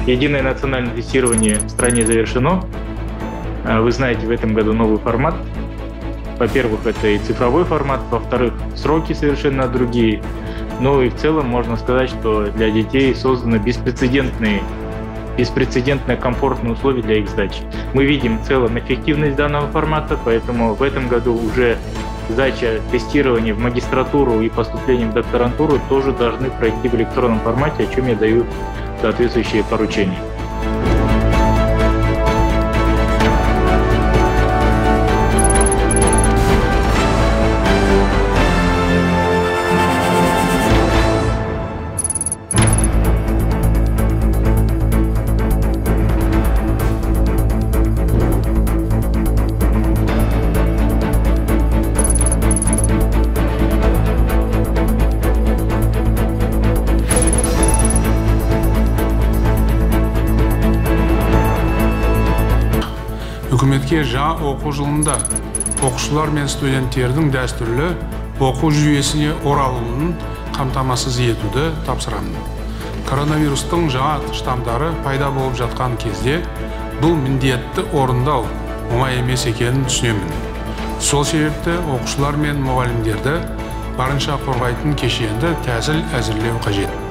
Единое национальное тестирование в стране завершено. Вы знаете, в этом году новый формат. Во-первых, это и цифровой формат, во-вторых, сроки совершенно другие. Ну и в целом можно сказать, что для детей созданы беспрецедентные комфортные условия для их сдачи. Мы видим в целом эффективность данного формата, поэтому в этом году уже сдача тестирования в магистратуру и поступление в докторантуру тоже должны пройти в электронном формате, о чем я даю соответствующие поручения. Үкіметке жаңа оқу жылында оқушылар мен студенттердің дәстүрлі оқу жүйесіне оралуын қамтамасыз етуді тапсырамын. Коронавирустың жаңа штамдары пайда болып жатқан кезде бұл міндетті орындау оңай емес екенін түсінемін. Сол себепті оқушылар мен мұғалімдерді барынша қорғайтын кешенді тәсіл әзірлеу қажет.